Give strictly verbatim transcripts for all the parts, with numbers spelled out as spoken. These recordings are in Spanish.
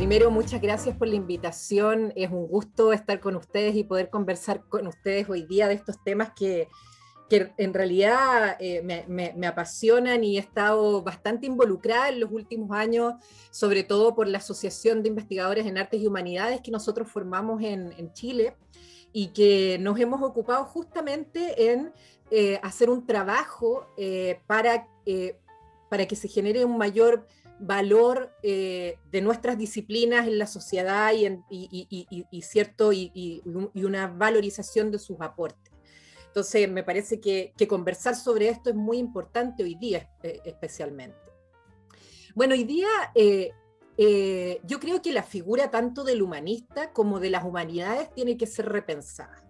primero, muchas gracias por la invitación. Es un gusto estar con ustedes y poder conversar con ustedes hoy día de estos temas que, que en realidad eh, me, me, me apasionan y he estado bastante involucrada en los últimos años, sobre todo por la Asociación de Investigadores en Artes y Humanidades que nosotros formamos en, en Chile y que nos hemos ocupado justamente en eh, hacer un trabajo eh, para, eh, para que se genere un mayor valor eh, de nuestras disciplinas en la sociedad y, en, y, y, y, y cierto, y, y, y una valorización de sus aportes. Entonces, me parece que, que conversar sobre esto es muy importante hoy día, eh, especialmente. Bueno, hoy día eh, eh, yo creo que la figura tanto del humanista como de las humanidades tiene que ser repensada.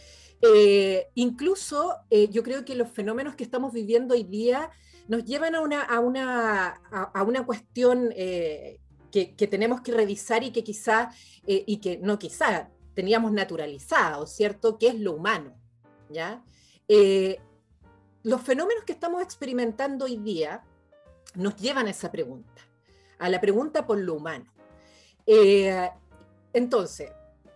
Eh, incluso eh, yo creo que los fenómenos que estamos viviendo hoy día nos llevan a una, a una, a, a una cuestión eh, que, que tenemos que revisar y que quizá, eh, y que no quizá, teníamos naturalizado, ¿cierto? ¿Qué es lo humano? ¿Ya? Eh, los fenómenos que estamos experimentando hoy día nos llevan a esa pregunta, a la pregunta por lo humano. Eh, entonces,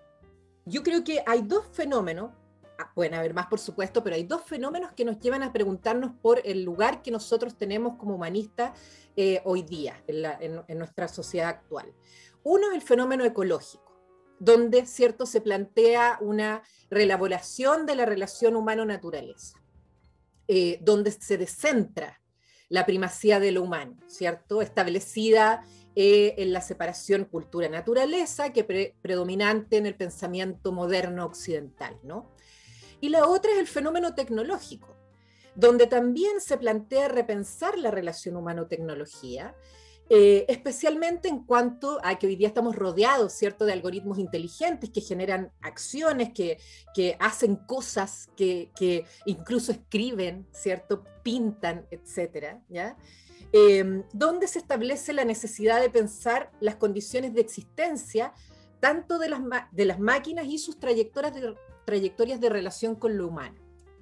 yo creo que hay dos fenómenos, pueden haber más por supuesto, pero hay dos fenómenos que nos llevan a preguntarnos por el lugar que nosotros tenemos como humanistas eh, hoy día, en, la, en, en nuestra sociedad actual. Uno es el fenómeno ecológico, donde, cierto, se plantea una reelaboración de la relación humano-naturaleza, eh, donde se descentra la primacía de lo humano, ¿cierto? Establecida eh, en la separación cultura-naturaleza, que pre predominante en el pensamiento moderno occidental, ¿no? Y la otra es el fenómeno tecnológico, donde también se plantea repensar la relación humano-tecnología, eh, especialmente en cuanto a que hoy día estamos rodeados, ¿cierto?, de algoritmos inteligentes que generan acciones, que, que hacen cosas, que, que incluso escriben, ¿cierto?, pintan, etcétera, ¿ya? Eh, donde se establece la necesidad de pensar las condiciones de existencia tanto de las, de las máquinas y sus trayectorias de, trayectorias de relación con lo humano.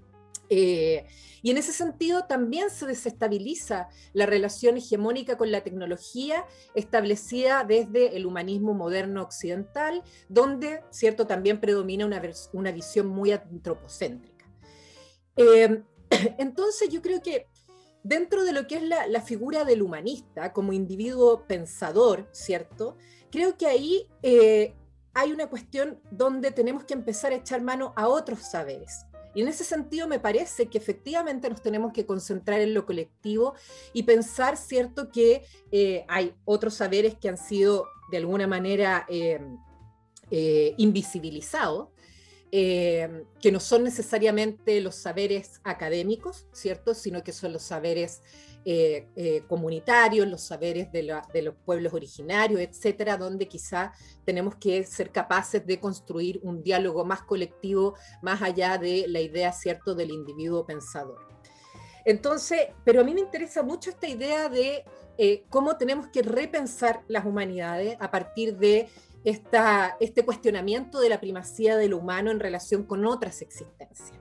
Eh, y en ese sentido también se desestabiliza la relación hegemónica con la tecnología establecida desde el humanismo moderno occidental, donde, cierto, también predomina una, una visión muy antropocéntrica. Eh, entonces yo creo que dentro de lo que es la, la figura del humanista como individuo pensador, ¿cierto?, creo que ahí eh, hay una cuestión donde tenemos que empezar a echar mano a otros saberes. Y en ese sentido me parece que efectivamente nos tenemos que concentrar en lo colectivo y pensar, ¿cierto?, que eh, hay otros saberes que han sido de alguna manera eh, eh, invisibilizados, eh, que no son necesariamente los saberes académicos, ¿cierto?, sino que son los saberes eh, eh, comunitarios, los saberes de, la, de los pueblos originarios, etcétera, donde quizá tenemos que ser capaces de construir un diálogo más colectivo, más allá de la idea, ¿cierto?, del individuo pensador. Entonces, pero a mí me interesa mucho esta idea de eh, cómo tenemos que repensar las humanidades a partir de esta, este cuestionamiento de la primacía de lo humano en relación con otras existencias.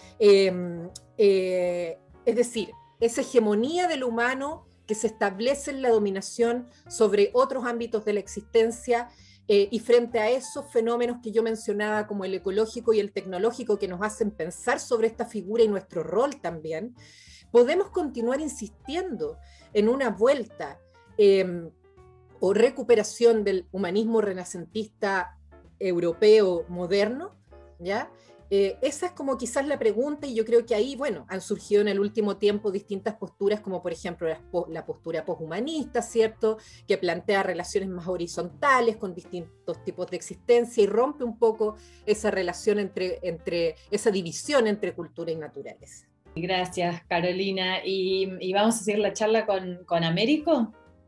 Eh, eh, es decir, esa hegemonía de lo humano que se establece en la dominación sobre otros ámbitos de la existencia eh, y frente a esos fenómenos que yo mencionaba como el ecológico y el tecnológico que nos hacen pensar sobre esta figura y nuestro rol también, podemos continuar insistiendo en una vuelta eh, o recuperación del humanismo renacentista europeo moderno, ¿ya? Eh, esa es como quizás la pregunta, y yo creo que ahí, bueno, han surgido en el último tiempo distintas posturas, como por ejemplo la, la postura poshumanista, ¿cierto?, que plantea relaciones más horizontales con distintos tipos de existencia y rompe un poco esa relación entre, entre esa división entre cultura y naturaleza. Gracias, Carolina. ¿Y, y vamos a seguir la charla con, con Américo?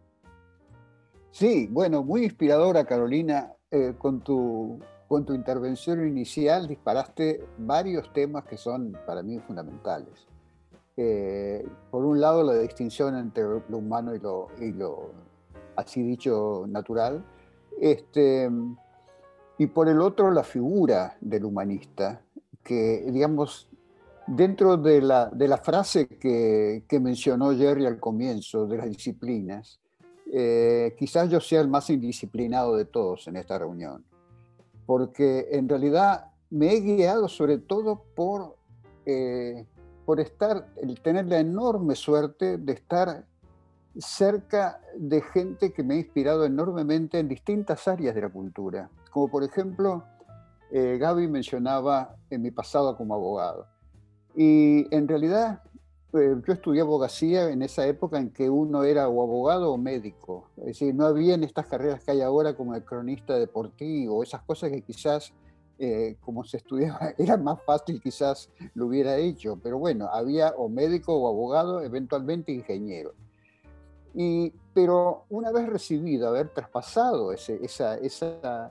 Sí, bueno, muy inspiradora, Carolina. Eh, con tu... Con tu intervención inicial disparaste varios temas que son para mí fundamentales. Eh, por un lado, la distinción entre lo humano y lo, y lo así dicho, natural. Este, y por el otro, la figura del humanista, que, digamos, dentro de la, de la frase que, que mencionó Jerry al comienzo, de las disciplinas, eh, quizás yo sea el más indisciplinado de todos en esta reunión, porque en realidad me he guiado sobre todo por, eh, por estar, el tener la enorme suerte de estar cerca de gente que me ha inspirado enormemente en distintas áreas de la cultura, como por ejemplo, eh, Gaby mencionaba en mi pasado como abogado. Y en realidad eh, yo estudié abogacía en esa época en que uno era o abogado o médico. Es decir, no había estas carreras que hay ahora como el cronista deportivo, esas cosas que quizás, eh, como se estudiaba, era más fácil quizás lo hubiera hecho. Pero bueno, había o médico o abogado, eventualmente ingeniero. Y, pero una vez recibido, haber traspasado ese, esa, esa,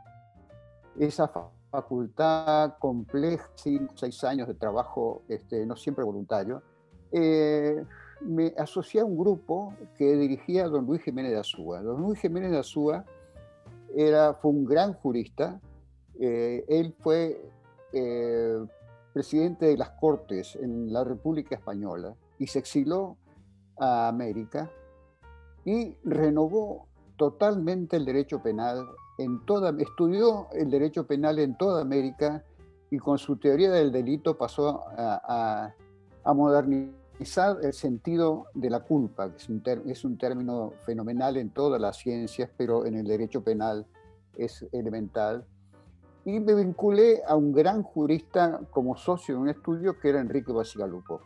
esa facultad compleja, cinco o seis años de trabajo, este, no siempre voluntario, eh, me asocié a un grupo que dirigía don Luis Jiménez de Azúa. Don Luis Jiménez de Azúa era, fue un gran jurista. Eh, él fue eh, presidente de las Cortes en la República Española y se exiló a América y renovó totalmente el derecho penal en toda, estudió el derecho penal en toda América y con su teoría del delito pasó a, a, a modernizar el sentido de la culpa, que es un, ter, es un término fenomenal en todas las ciencias, pero en el derecho penal es elemental. Y me vinculé a un gran jurista como socio de un estudio que era Enrique Bacigalupo.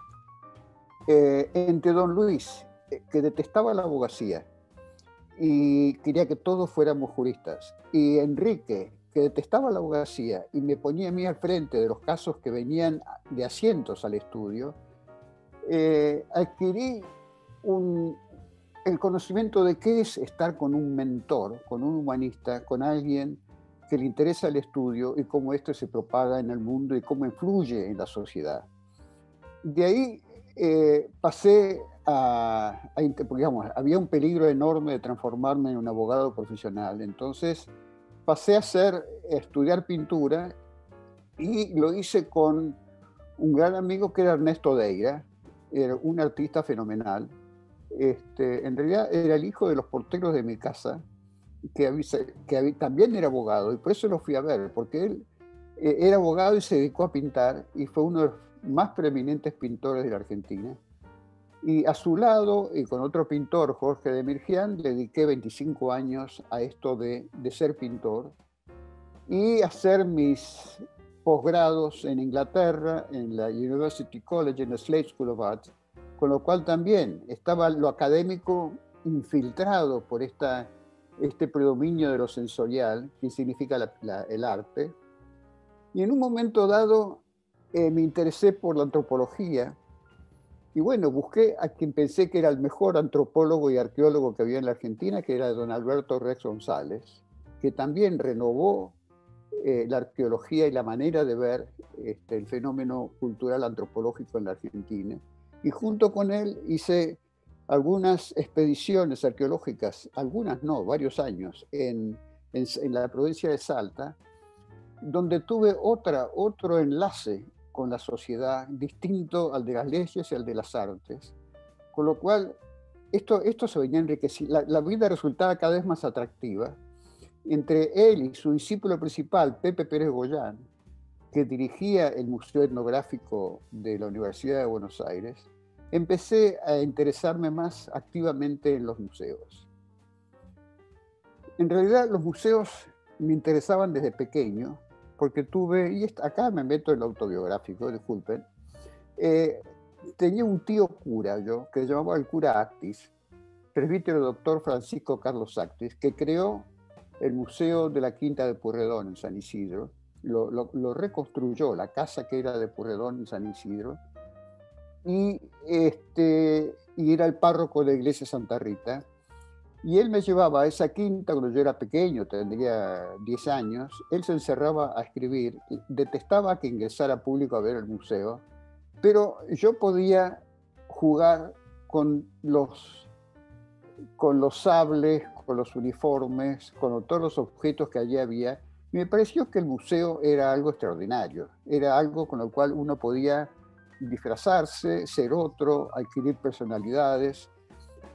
Eh, entre don Luis, que detestaba la abogacía y quería que todos fuéramos juristas, y Enrique, que detestaba la abogacía y me ponía a mí al frente de los casos que venían de asientos al estudio, eh, adquirí un, el conocimiento de qué es estar con un mentor, con un humanista, con alguien que le interesa el estudio y cómo esto se propaga en el mundo y cómo influye en la sociedad. De ahí eh, pasé a, a, digamos, había un peligro enorme de transformarme en un abogado profesional, entonces pasé a hacer, a estudiar pintura y lo hice con un gran amigo que era Ernesto Deira, era un artista fenomenal. Este, en realidad era el hijo de los porteros de mi casa, que, había, que había, también era abogado, y por eso lo fui a ver, porque él eh, era abogado y se dedicó a pintar, y fue uno de los más preeminentes pintores de la Argentina. Y a su lado, y con otro pintor, Jorge de Mirgián, le dediqué veinticinco años a esto de, de ser pintor y hacer mis posgrados en Inglaterra, en la University College, en la Slade School of Art, con lo cual también estaba lo académico infiltrado por esta, este predominio de lo sensorial, que significa la, la, el arte. Y en un momento dado eh, me interesé por la antropología, y bueno, busqué a quien pensé que era el mejor antropólogo y arqueólogo que había en la Argentina, que era don Alberto Rex González, que también renovó eh, la arqueología y la manera de ver este, el fenómeno cultural antropológico en la Argentina. Y junto con él hice algunas expediciones arqueológicas, algunas no, varios años, en, en, en la provincia de Salta, donde tuve otra, otro enlace con la sociedad distinto al de las leyes y al de las artes, con lo cual esto, esto se venía enriqueciendo, la, la vida resultaba cada vez más atractiva. Entre él y su discípulo principal, Pepe Pérez Goyán, que dirigía el Museo Etnográfico de la Universidad de Buenos Aires, empecé a interesarme más activamente en los museos. En realidad los museos me interesaban desde pequeño, porque tuve, y acá me meto en lo autobiográfico, disculpen, eh, tenía un tío cura yo, que se llamaba el cura Actis, presbítero doctor Francisco Carlos Actis, que creó el Museo de la Quinta de Purredón en San Isidro, lo, lo, lo reconstruyó, la casa que era de Purredón en San Isidro, y, este, y era el párroco de la iglesia Santa Rita. Y él me llevaba a esa quinta cuando yo era pequeño, tendría diez años. Él se encerraba a escribir, detestaba que ingresara público a ver el museo, pero yo podía jugar con los, con los sables, con los uniformes, con todos los objetos que allí había. Y me pareció que el museo era algo extraordinario, era algo con lo cual uno podía disfrazarse, ser otro, adquirir personalidades.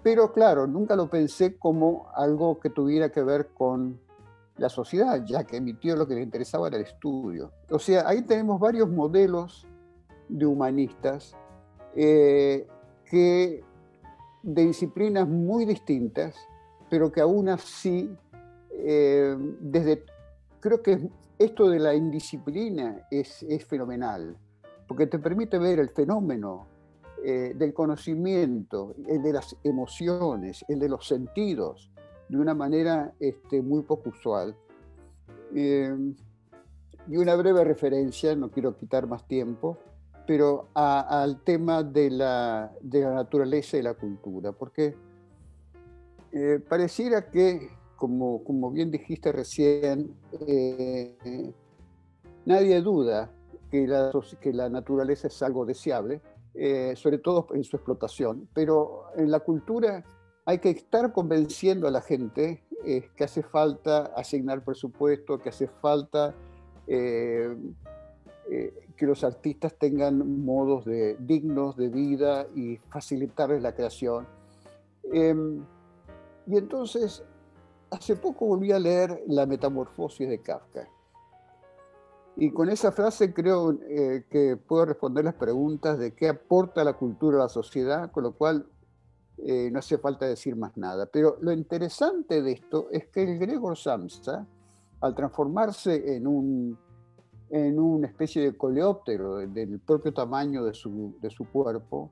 pero claro, nunca lo pensé como algo que tuviera que ver con la sociedad, ya que a mi tío lo que le interesaba era el estudio. O sea, ahí tenemos varios modelos de humanistas eh, que de disciplinas muy distintas, pero que aún así, eh, desde, creo que esto de la indisciplina es, es fenomenal, porque te permite ver el fenómeno eh, del conocimiento, el de las emociones, el de los sentidos, de una manera este, muy poco usual. Eh, y una breve referencia, no quiero quitar más tiempo, pero a, al tema de la, de la naturaleza y la cultura, porque eh, pareciera que, como, como bien dijiste recién, eh, nadie duda que la, que la naturaleza es algo deseable, eh, sobre todo en su explotación, pero en la cultura hay que estar convenciendo a la gente eh, que hace falta asignar presupuesto, que hace falta eh, eh, que los artistas tengan modos de, dignos de vida y facilitarles la creación. Eh, y entonces, hace poco volví a leer La Metamorfosis de Kafka. Y con esa frase creo eh, que puedo responder las preguntas de qué aporta la cultura a la sociedad, con lo cual eh, no hace falta decir más nada. Pero lo interesante de esto es que el Gregor Samsa, al transformarse en, un, en una especie de coleóptero del propio tamaño de su, de su cuerpo,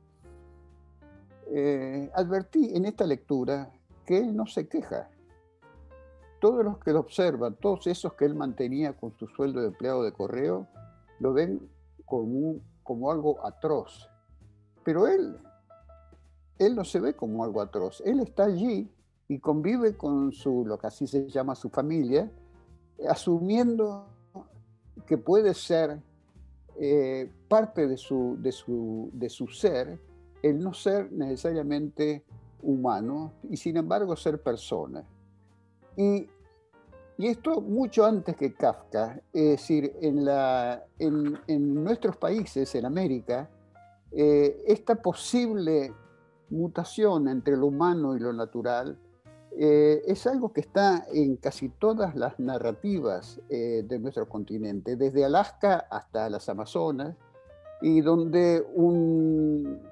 eh, advertí en esta lectura que él no se queja. Todos los que lo observan, todos esos que él mantenía con su sueldo de empleado de correo, lo ven como, como algo atroz. Pero él, él no se ve como algo atroz. Él está allí y convive con su, lo que así se llama su familia, asumiendo que puede ser eh, parte de su, de, su, de su ser, el no ser necesariamente humano y sin embargo ser persona. Y, y esto mucho antes que Kafka, es decir, en, la, en, en nuestros países, en América, eh, esta posible mutación entre lo humano y lo natural eh, es algo que está en casi todas las narrativas eh, de nuestro continente, desde Alaska hasta las Amazonas, y donde un,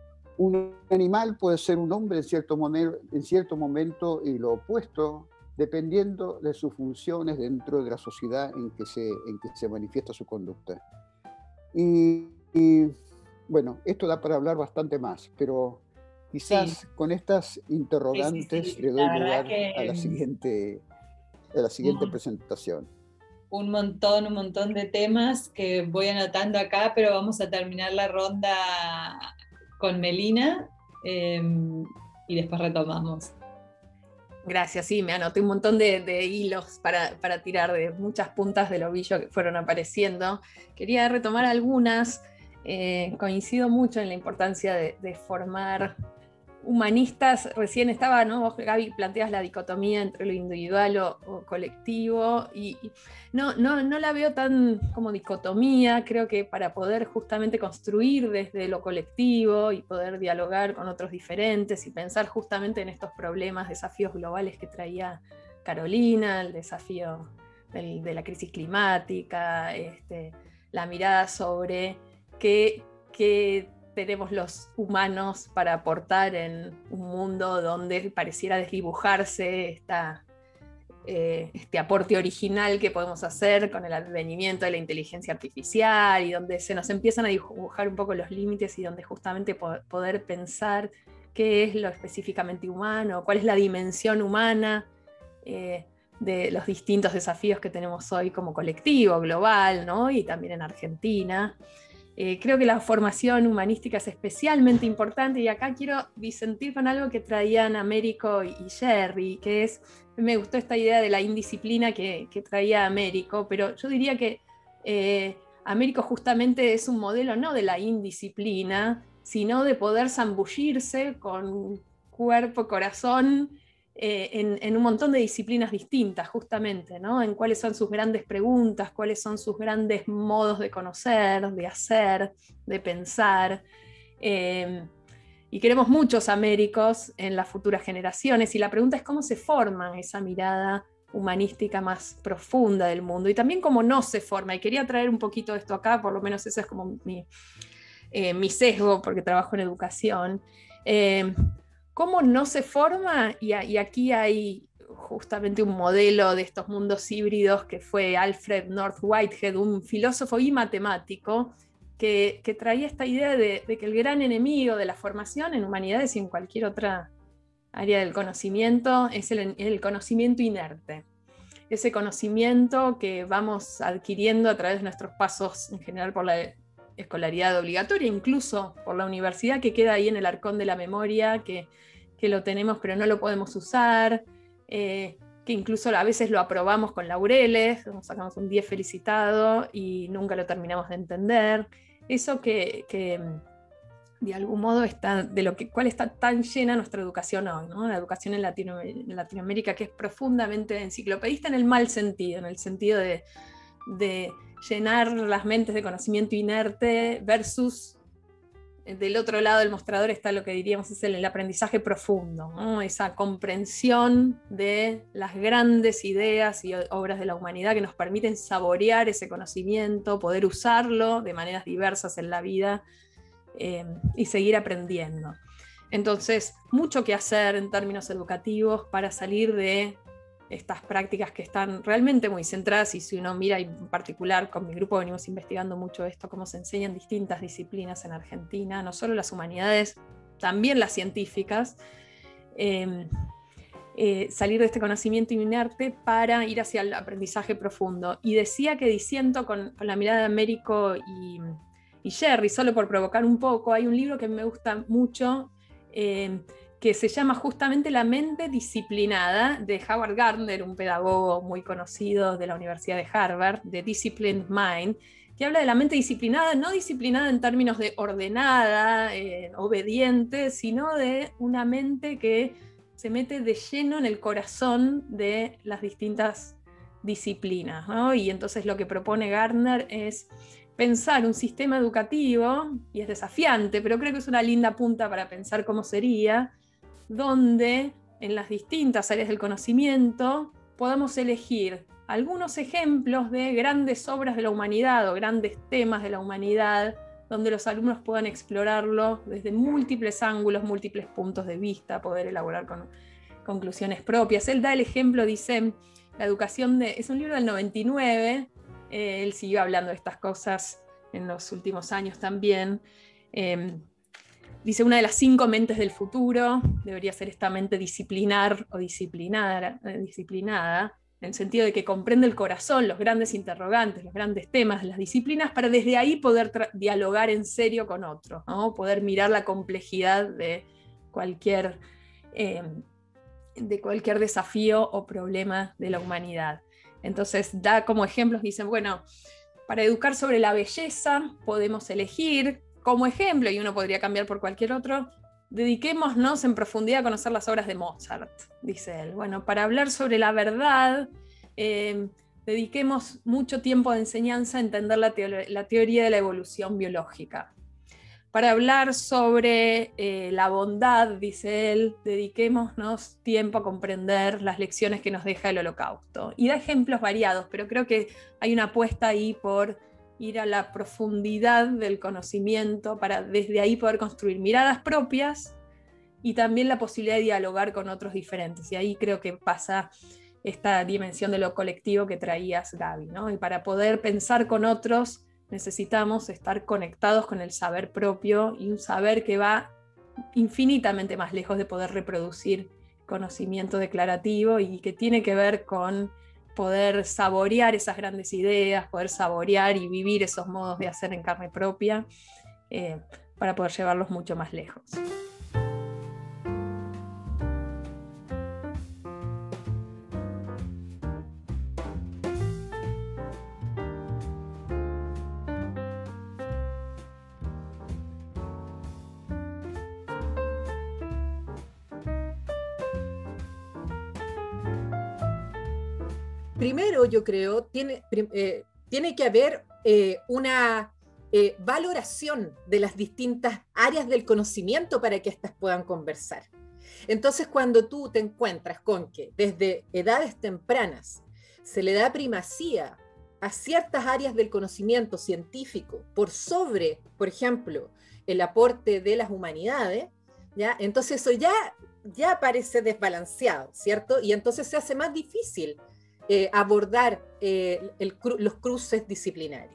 un animal puede ser un hombre en cierto, moner, en cierto momento y lo opuesto, dependiendo de sus funciones dentro de la sociedad en que se, en que se manifiesta su conducta. Y, y bueno, esto da para hablar bastante más, pero quizás sí, con estas interrogantes sí, sí, sí. le doy lugar que... a la siguiente, a la siguiente mm. presentación. Un montón, un montón de temas que voy anotando acá, pero vamos a terminar la ronda con Melina eh, y después retomamos. Gracias, sí, me anoté un montón de, de hilos para, para tirar de muchas puntas del ovillo que fueron apareciendo. Quería retomar algunas. Eh, coincido mucho en la importancia de, de formar humanistas. Recién estaba, ¿no? Vos, Gaby, planteas la dicotomía entre lo individual o, o colectivo, y, y no, no, no la veo tan como dicotomía. Creo que para poder justamente construir desde lo colectivo y poder dialogar con otros diferentes y pensar justamente en estos problemas, desafíos globales que traía Carolina, el desafío del, de la crisis climática, este, la mirada sobre qué, qué tenemos los humanos para aportar en un mundo donde pareciera desdibujarse esta, eh, este aporte original que podemos hacer con el advenimiento de la inteligencia artificial, y donde se nos empiezan a dibujar un poco los límites, y donde justamente po poder pensar qué es lo específicamente humano, cuál es la dimensión humana eh, de los distintos desafíos que tenemos hoy como colectivo global, ¿no? Y también en Argentina. Eh, creo que la formación humanística es especialmente importante, y acá quiero disentir con algo que traían Américo y Jerry, que es, me gustó esta idea de la indisciplina que, que traía Américo, pero yo diría que eh, Américo justamente es un modelo no de la indisciplina, sino de poder zambullirse con cuerpo, corazón, Eh, en, en un montón de disciplinas distintas, justamente, ¿no? En cuáles son sus grandes preguntas, cuáles son sus grandes modos de conocer, de hacer, de pensar. Eh, y queremos muchos Américos en las futuras generaciones, y la pregunta es cómo se forma esa mirada humanística más profunda del mundo, y también cómo no se forma, y quería traer un poquito esto acá, por lo menos ese es como mi, eh, mi sesgo, porque trabajo en educación. Eh, ¿Cómo no se forma? Y, y aquí hay justamente un modelo de estos mundos híbridos que fue Alfred North Whitehead, un filósofo y matemático, que, que traía esta idea de, de que el gran enemigo de la formación en humanidades y en cualquier otra área del conocimiento es el, el conocimiento inerte. Ese conocimiento que vamos adquiriendo a través de nuestros pasos, en general por la escolaridad obligatoria, incluso por la universidad, que queda ahí en el arcón de la memoria, que, que lo tenemos pero no lo podemos usar, eh, que incluso a veces lo aprobamos con laureles, nos sacamos un diez felicitado y nunca lo terminamos de entender. Eso que, que de algún modo está, de lo que, cual está tan llena nuestra educación hoy, ¿no? La educación en, Latino, en Latinoamérica, que es profundamente enciclopedista en el mal sentido, en el sentido de, de llenar las mentes de conocimiento inerte versus del otro lado del mostrador está lo que diríamos es el, el aprendizaje profundo, ¿no? Esa comprensión de las grandes ideas y obras de la humanidad que nos permiten saborear ese conocimiento, poder usarlo de maneras diversas en la vida, eh, y seguir aprendiendo. Entonces, mucho que hacer en términos educativos para salir de estas prácticas que están realmente muy centradas, y si uno mira, y en particular con mi grupo venimos investigando mucho esto, cómo se enseñan distintas disciplinas en Argentina, no solo las humanidades, también las científicas, eh, eh, salir de este conocimiento inerte para ir hacia el aprendizaje profundo. Y decía que disiento con, con la mirada de Américo y, y Jerry, solo por provocar un poco, hay un libro que me gusta mucho, eh, que se llama justamente La mente disciplinada, de Howard Gardner, un pedagogo muy conocido de la Universidad de Harvard, de Disciplined Mind, que habla de la mente disciplinada, no disciplinada en términos de ordenada, eh, obediente, sino de una mente que se mete de lleno en el corazón de las distintas disciplinas, ¿no? Y entonces lo que propone Gardner es pensar un sistema educativo, y es desafiante, pero creo que es una linda punta para pensar cómo sería, donde en las distintas áreas del conocimiento podamos elegir algunos ejemplos de grandes obras de la humanidad o grandes temas de la humanidad, donde los alumnos puedan explorarlo desde múltiples ángulos, múltiples puntos de vista, poder elaborar con conclusiones propias. Él da el ejemplo, dice, la educación de... Es un libro del noventa y nueve, eh, él siguió hablando de estas cosas en los últimos años también. Eh, Dice, una de las cinco mentes del futuro debería ser esta mente disciplinar o disciplinada, eh, disciplinada, en el sentido de que comprende el corazón, los grandes interrogantes, los grandes temas de las disciplinas, para desde ahí poder dialogar en serio con otro, ¿no? Poder mirar la complejidad de cualquier, eh, de cualquier desafío o problema de la humanidad. Entonces da como ejemplos, dicen, bueno, para educar sobre la belleza podemos elegir como ejemplo, y uno podría cambiar por cualquier otro, dediquémonos en profundidad a conocer las obras de Mozart, dice él. Bueno, para hablar sobre la verdad, eh, dediquemos mucho tiempo de enseñanza a entender la, teo- la teoría de la evolución biológica. Para hablar sobre eh, la bondad, dice él, dediquémonos tiempo a comprender las lecciones que nos deja el Holocausto. Y da ejemplos variados, pero creo que hay una apuesta ahí por ir a la profundidad del conocimiento para desde ahí poder construir miradas propias y también la posibilidad de dialogar con otros diferentes. Y ahí creo que pasa esta dimensión de lo colectivo que traías, Gaby, ¿no? Y para poder pensar con otros necesitamos estar conectados con el saber propio, y un saber que va infinitamente más lejos de poder reproducir conocimiento declarativo, y que tiene que ver con poder saborear esas grandes ideas, poder saborear y vivir esos modos de hacer en carne propia, eh, para poder llevarlos mucho más lejos. Primero, yo creo, tiene, eh, tiene que haber eh, una eh, valoración de las distintas áreas del conocimiento para que éstas puedan conversar. Entonces, cuando tú te encuentras con que desde edades tempranas se le da primacía a ciertas áreas del conocimiento científico por sobre, por ejemplo, el aporte de las humanidades, ¿ya? Entonces eso ya, ya parece desbalanceado, ¿cierto? Y entonces se hace más difícil eh, abordar eh, el, los cruces disciplinarios.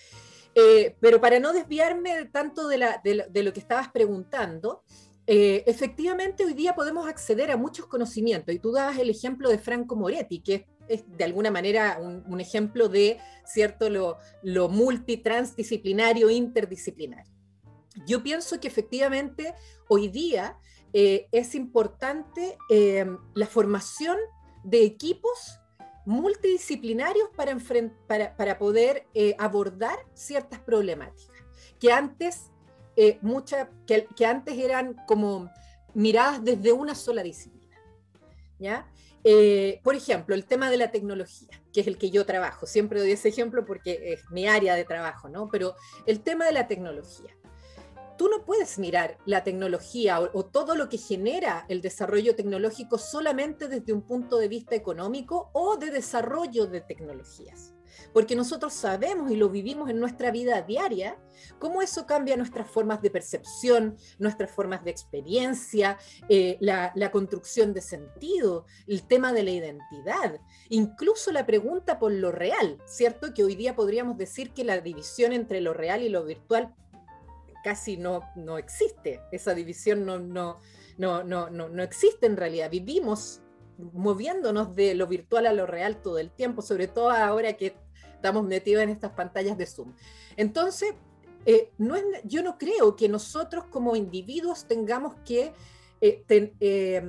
Eh, pero para no desviarme tanto de, la, de, de lo que estabas preguntando, eh, efectivamente hoy día podemos acceder a muchos conocimientos, y tú dabas el ejemplo de Franco Moretti, que es, es de alguna manera un, un ejemplo de, ¿cierto?, lo, lo multitransdisciplinario, interdisciplinario. Yo pienso que efectivamente hoy día eh, es importante eh, la formación de equipos multidisciplinarios para, para, para poder eh, abordar ciertas problemáticas que antes, eh, mucha, que, que antes eran como miradas desde una sola disciplina, ¿ya? Eh, por ejemplo, el tema de la tecnología, que es el que yo trabajo, siempre doy ese ejemplo porque es mi área de trabajo, ¿no? Pero el tema de la tecnología. Tú no puedes mirar la tecnología o, o todo lo que genera el desarrollo tecnológico solamente desde un punto de vista económico o de desarrollo de tecnologías. Porque nosotros sabemos y lo vivimos en nuestra vida diaria, cómo eso cambia nuestras formas de percepción, nuestras formas de experiencia, eh, la, la construcción de sentido, el tema de la identidad, incluso la pregunta por lo real, ¿cierto? Que hoy día podríamos decir que la división entre lo real y lo virtual casi no, no existe, esa división no, no, no, no, no, no existe en realidad. Vivimos moviéndonos de lo virtual a lo real todo el tiempo, sobre todo ahora que estamos metidos en estas pantallas de Zoom. Entonces, eh, no es, yo no creo que nosotros como individuos tengamos que, eh, ten, eh,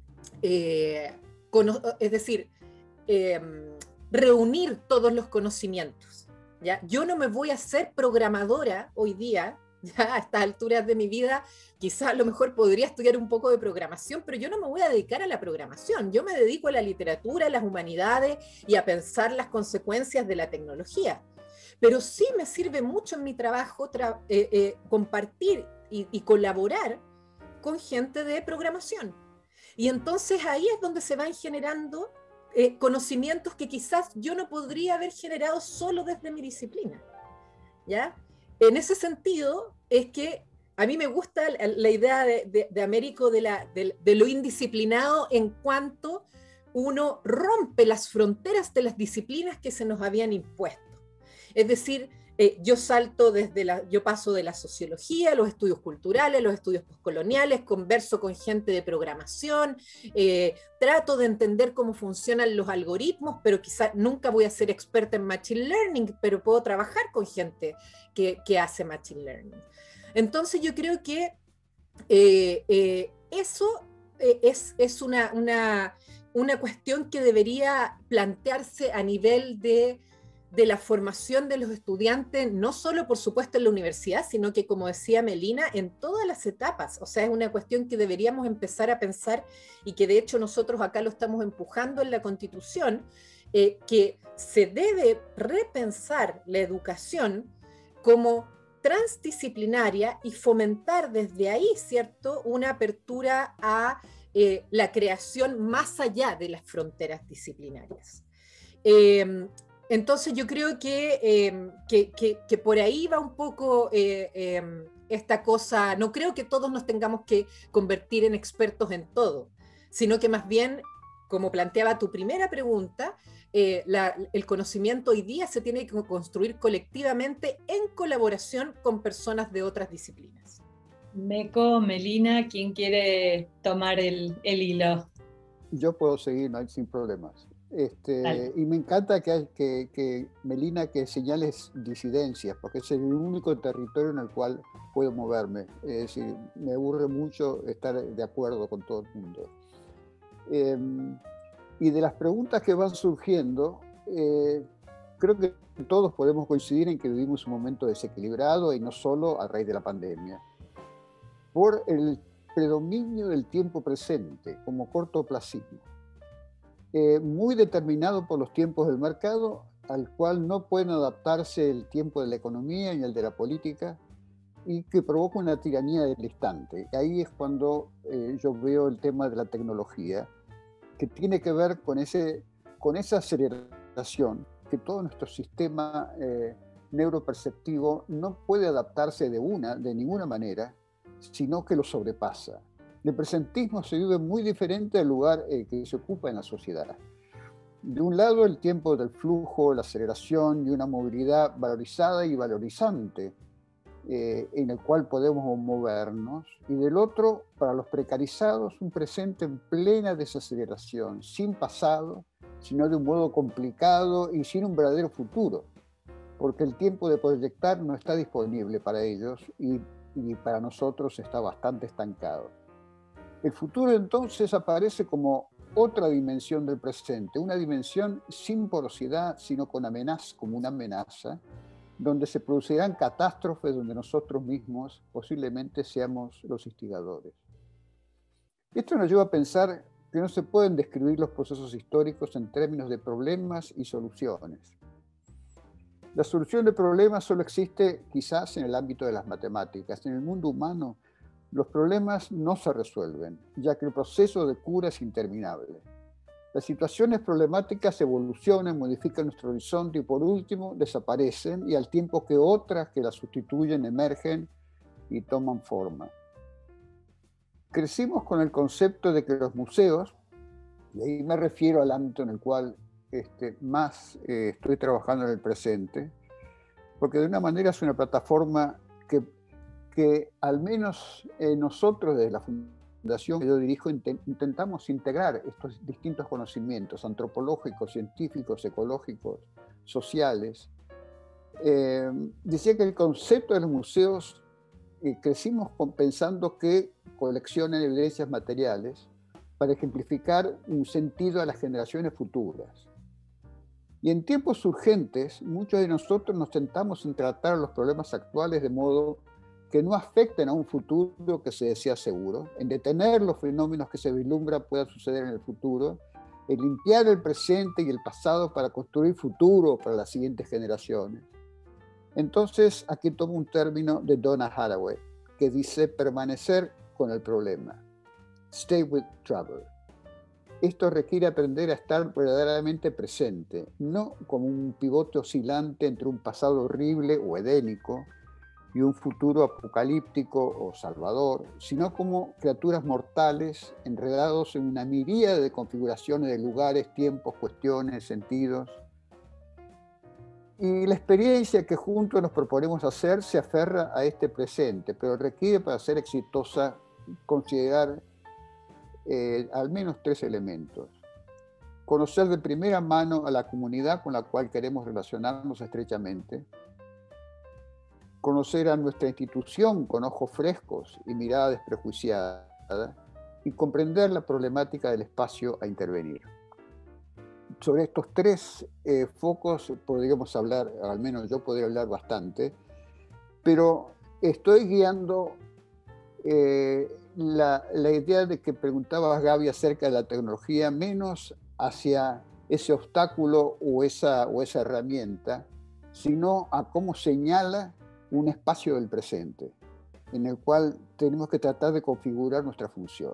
eh, cono, es decir, eh, reunir todos los conocimientos, ¿ya? Yo no me voy a hacer programadora hoy día. Ya a estas alturas de mi vida, quizás a lo mejor podría estudiar un poco de programación, pero yo no me voy a dedicar a la programación. Yo me dedico a la literatura, a las humanidades y a pensar las consecuencias de la tecnología. Pero sí me sirve mucho en mi trabajo tra eh, eh, compartir y, y colaborar con gente de programación. Y entonces ahí es donde se van generando eh, conocimientos que quizás yo no podría haber generado solo desde mi disciplina, ¿ya? En ese sentido, es que a mí me gusta la, la idea de, de, de Américo de, la, de, de lo indisciplinado en cuanto uno rompe las fronteras de las disciplinas que se nos habían impuesto. Es decir, eh, yo salto desde la, yo paso de la sociología, los estudios culturales, los estudios postcoloniales, converso con gente de programación, eh, trato de entender cómo funcionan los algoritmos, pero quizás nunca voy a ser experta en Machine Learning, pero puedo trabajar con gente que, que hace Machine Learning. Entonces yo creo que eh, eh, eso eh, es, es una, una, una cuestión que debería plantearse a nivel de de la formación de los estudiantes, no solo por supuesto en la universidad, sino que, como decía Melina, en todas las etapas. O sea, es una cuestión que deberíamos empezar a pensar y que de hecho nosotros acá lo estamos empujando en la Constitución, eh, que se debe repensar la educación como transdisciplinaria y fomentar desde ahí, ¿cierto?, una apertura a eh, la creación más allá de las fronteras disciplinarias. Eh, Entonces yo creo que, eh, que, que, que por ahí va un poco eh, eh, esta cosa. No creo que todos nos tengamos que convertir en expertos en todo, sino que más bien, como planteaba tu primera pregunta, eh, la, el conocimiento hoy día se tiene que construir colectivamente en colaboración con personas de otras disciplinas. Meco, Melina, ¿quién quiere tomar el, el hilo? Yo puedo seguir, no, sin problemas. Este, y me encanta que, que, que, Melina, que señales disidencias, porque es el único territorio en el cual puedo moverme. Es decir, me aburre mucho estar de acuerdo con todo el mundo. Eh, y de las preguntas que van surgiendo, eh, creo que todos podemos coincidir en que vivimos un momento desequilibrado, y no solo a raíz de la pandemia, por el predominio del tiempo presente como cortoplacismo. Eh, muy determinado por los tiempos del mercado al cual no pueden adaptarse el tiempo de la economía y el de la política, y que provoca una tiranía del instante. Ahí es cuando eh, yo veo el tema de la tecnología, que tiene que ver con, ese, con esa aceleración, que todo nuestro sistema eh, neuroperceptivo no puede adaptarse de una, de ninguna manera, sino que lo sobrepasa. El presentismo se vive muy diferente al lugar eh, que se ocupa en la sociedad. De un lado, el tiempo del flujo, la aceleración y una movilidad valorizada y valorizante, eh, en el cual podemos movernos, y del otro, para los precarizados, un presente en plena desaceleración, sin pasado, sino de un modo complicado y sin un verdadero futuro, porque el tiempo de proyectar no está disponible para ellos y, y para nosotros está bastante estancado. El futuro entonces aparece como otra dimensión del presente, una dimensión sin porosidad, sino con amenaza, como una amenaza, donde se producirán catástrofes donde nosotros mismos posiblemente seamos los instigadores. Esto nos lleva a pensar que no se pueden describir los procesos históricos en términos de problemas y soluciones. La solución de problemas solo existe quizás en el ámbito de las matemáticas. En el mundo humano, los problemas no se resuelven, ya que el proceso de cura es interminable. Las situaciones problemáticas evolucionan, modifican nuestro horizonte y por último desaparecen, y al tiempo que otras que las sustituyen emergen y toman forma. Crecimos con el concepto de que los museos, y ahí me refiero al ámbito en el cual este, más eh, estoy trabajando en el presente, porque de una manera es una plataforma que, que al menos eh, nosotros desde la fundación que yo dirijo intentamos integrar estos distintos conocimientos antropológicos, científicos, ecológicos, sociales. Eh, decía que el concepto de los museos eh, crecimos pensando que coleccionan evidencias materiales para ejemplificar un sentido a las generaciones futuras. Y en tiempos urgentes, muchos de nosotros nos tentamos en tratar los problemas actuales de modo que no afecten a un futuro que se desea seguro, en detener los fenómenos que se vislumbra puedan suceder en el futuro, en limpiar el presente y el pasado para construir futuro para las siguientes generaciones. Entonces, aquí tomo un término de Donna Haraway, que dice permanecer con el problema. Stay with trouble. Esto requiere aprender a estar verdaderamente presente, no como un pivote oscilante entre un pasado horrible o edénico y un futuro apocalíptico o salvador, sino como criaturas mortales enredados en una miríada de configuraciones de lugares, tiempos, cuestiones, sentidos. Y la experiencia que juntos nos proponemos hacer se aferra a este presente, pero requiere para ser exitosa considerar eh, al menos tres elementos. Conocer de primera mano a la comunidad con la cual queremos relacionarnos estrechamente. Conocer a nuestra institución con ojos frescos y mirada desprejuiciada. Y comprender la problemática del espacio a intervenir. Sobre estos tres eh, focos podríamos hablar, al menos yo podría hablar bastante, pero estoy guiando eh, la, la idea de que preguntabas, Gaby, acerca de la tecnología, menos hacia ese obstáculo o esa, o esa herramienta, sino a cómo señala un espacio del presente, en el cual tenemos que tratar de configurar nuestra función.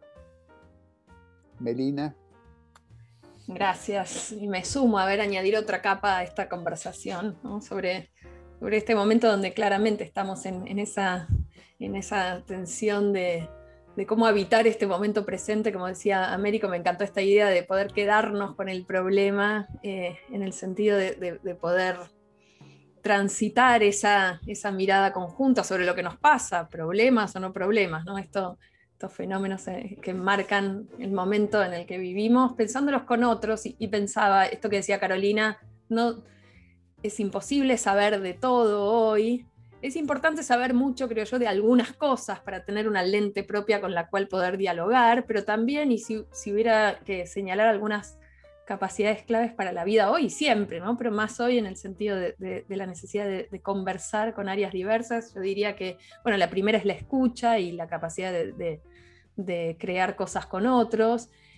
Melina. Gracias, y me sumo a ver añadir otra capa a esta conversación, ¿no? sobre, sobre este momento donde claramente estamos en, en, esa, en esa tensión de, de cómo habitar este momento presente. Como decía Américo, me encantó esta idea de poder quedarnos con el problema eh, en el sentido de, de, de poder transitar esa, esa mirada conjunta sobre lo que nos pasa, problemas o no problemas, ¿no? Esto, estos fenómenos que marcan el momento en el que vivimos, pensándolos con otros, y, y pensaba, esto que decía Carolina, no, es imposible saber de todo hoy, es importante saber mucho, creo yo, de algunas cosas para tener una lente propia con la cual poder dialogar, pero también, y si, si hubiera que señalar algunas capacidades claves para la vida hoy y siempre, ¿no? Pero más hoy en el sentido de, de, de la necesidad de, de conversar con áreas diversas. Yo diría que, bueno, la primera es la escucha y la capacidad de, de, de crear cosas con otros.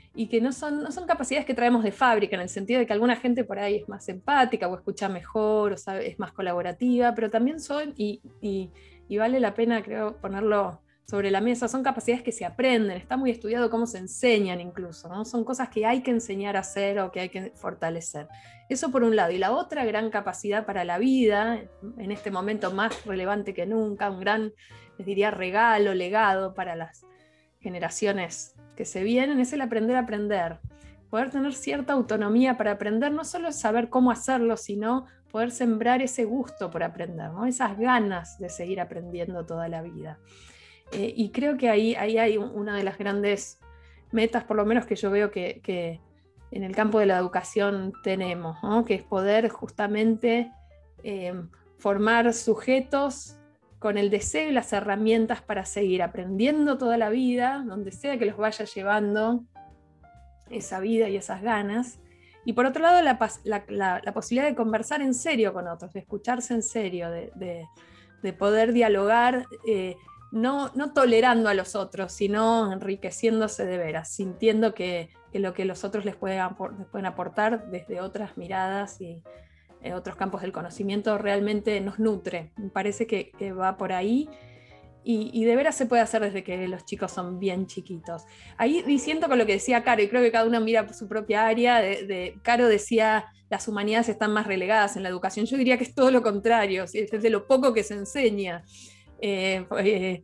y que no son, no son capacidades que traemos de fábrica, en el sentido de que alguna gente por ahí es más empática o escucha mejor o sabe, es más colaborativa, pero también son, y, y, y vale la pena creo ponerlo sobre la mesa, son capacidades que se aprenden, está muy estudiado cómo se enseñan incluso, ¿no? Son cosas que hay que enseñar a hacer o que hay que fortalecer. Eso por un lado. Y la otra gran capacidad para la vida, en este momento más relevante que nunca, un gran, les diría, regalo, legado para las generaciones que se vienen, es el aprender a aprender. Poder tener cierta autonomía para aprender, no solo saber cómo hacerlo, sino poder sembrar ese gusto por aprender, ¿no? Esas ganas de seguir aprendiendo toda la vida. Eh, y creo que ahí, ahí hay una de las grandes metas, por lo menos que yo veo que, que en el campo de la educación tenemos, ¿no? Que es poder justamente eh, formar sujetos con el deseo y las herramientas para seguir aprendiendo toda la vida, donde sea que los vaya llevando esa vida y esas ganas. Y por otro lado, la, la, la, la posibilidad de conversar en serio con otros, de escucharse en serio, de, de, de poder dialogar, eh, No, no tolerando a los otros, sino enriqueciéndose de veras, sintiendo que, que lo que los otros les pueden, les pueden aportar desde otras miradas y eh, otros campos del conocimiento realmente nos nutre. Me parece que, que va por ahí y, y de veras se puede hacer desde que los chicos son bien chiquitos. Ahí diciendo con lo que decía Caro, y creo que cada uno mira su propia área, de, de, Caro decía las humanidades están más relegadas en la educación, yo diría que es todo lo contrario, ¿sí? Es de lo poco que se enseña. Eh, eh,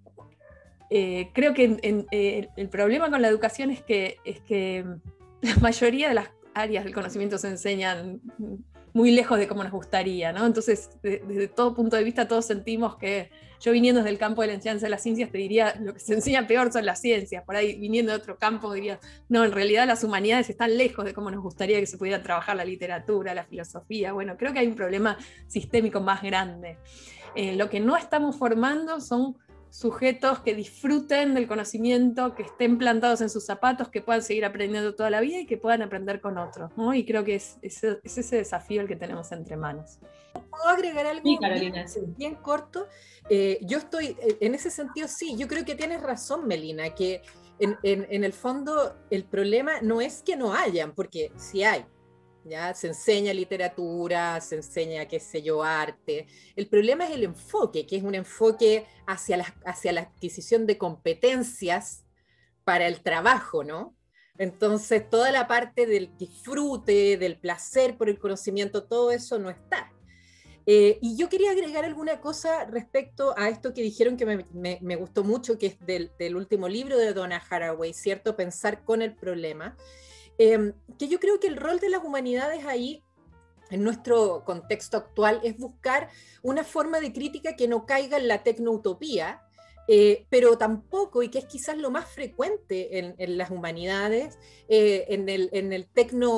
eh, creo que en, en, eh, el problema con la educación es que, es que la mayoría de las áreas del conocimiento se enseñan muy lejos de cómo nos gustaría, ¿no? Entonces, de, desde todo punto de vista, todos sentimos que, yo viniendo desde el campo de la enseñanza de las ciencias, te diría, lo que se enseña peor son las ciencias. Por ahí, viniendo de otro campo, diría, no, en realidad las humanidades están lejos de cómo nos gustaría que se pudiera trabajar la literatura, la filosofía. Bueno, creo que hay un problema sistémico más grande. Eh, lo que no estamos formando son sujetos que disfruten del conocimiento, que estén plantados en sus zapatos, que puedan seguir aprendiendo toda la vida y que puedan aprender con otros, ¿no? Y creo que es, es, es ese desafío el que tenemos entre manos. ¿Puedo agregar algo sí, Carolina, bien, sí. bien corto? Eh, yo estoy, en ese sentido, sí, yo creo que tienes razón, Melina, que en, en, en el fondo el problema no es que no hayan, porque sí hay. ¿Ya? Se enseña literatura, se enseña, qué sé yo, arte. El problema es el enfoque, que es un enfoque hacia la, hacia la adquisición de competencias para el trabajo, ¿no? Entonces, toda la parte del disfrute, del placer por el conocimiento, todo eso no está. Eh, y yo quería agregar alguna cosa respecto a esto que dijeron que me, me, me gustó mucho, que es del, del último libro de Donna Haraway, ¿cierto? Pensar con el problema. Eh, que yo creo que el rol de las humanidades ahí, en nuestro contexto actual, es buscar una forma de crítica que no caiga en la tecnoutopía, eh, pero tampoco, y que es quizás lo más frecuente en, en las humanidades, eh, en el, en el